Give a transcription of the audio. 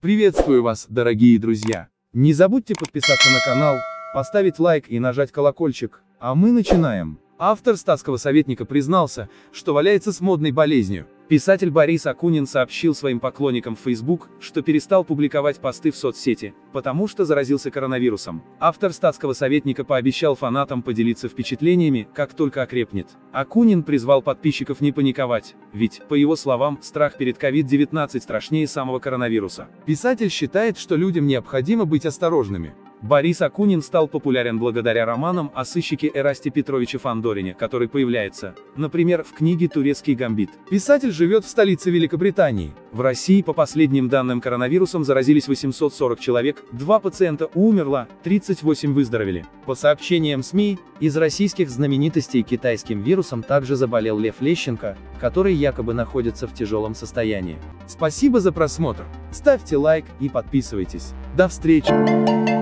Приветствую вас, дорогие друзья! Не забудьте подписаться на канал, поставить лайк и нажать колокольчик, а мы начинаем. Автор статского советника признался, что валяется с модной болезнью. Писатель Борис Акунин сообщил своим поклонникам в Facebook, что перестал публиковать посты в соцсети, потому что заразился коронавирусом. Автор статского советника пообещал фанатам поделиться впечатлениями, как только окрепнет. Акунин призвал подписчиков не паниковать, ведь, по его словам, страх перед COVID-19 страшнее самого коронавируса. Писатель считает, что людям необходимо быть осторожными. Борис Акунин стал популярен благодаря романам о сыщике Эрасте Петровиче Фандорине, который появляется, например, в книге «Турецкий гамбит». Писатель живет в столице Великобритании. В России, по последним данным, коронавирусом заразились 840 человек, 2 пациента умерло, 38 выздоровели. По сообщениям СМИ, из российских знаменитостей китайским вирусом также заболел Лев Лещенко, который якобы находится в тяжелом состоянии. Спасибо за просмотр. Ставьте лайк и подписывайтесь. До встречи!